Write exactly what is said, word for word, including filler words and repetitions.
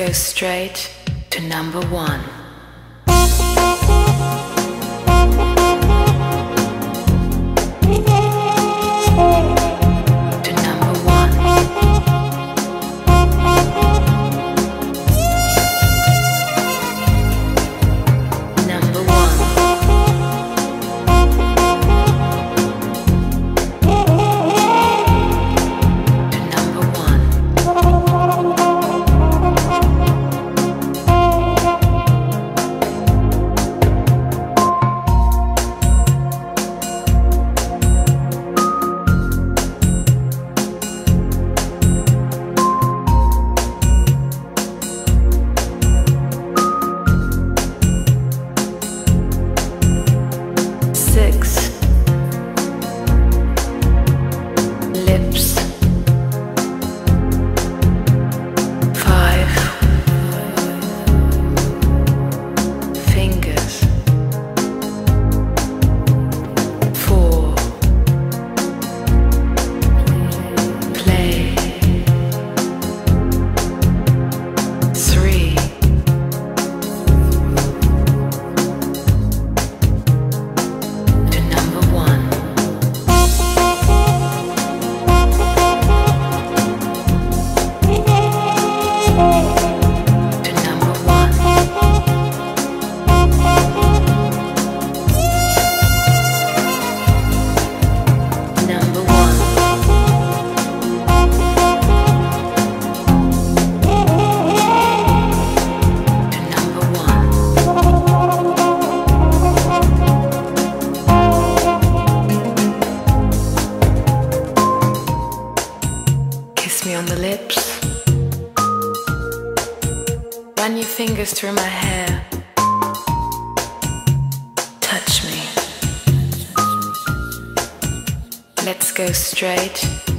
go straight to number one. To number one. Number one. To number one. Six. Lips. Five. Fingers. Four. Play. Three. To number one. To number one. Number one. To number one. Kiss me on the lips. Run your fingers through my hair. Touch me. Let's go straight